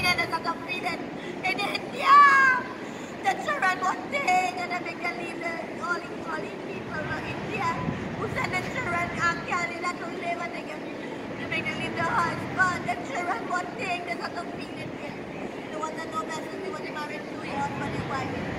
feeling, there's a feeling in India. The children one thing and they make them leave all the people in India who send the children and can't let them live and they make them leave the husband. The children one thing, there's a feeling here. The one that know best is the one they married to, the husband and wife.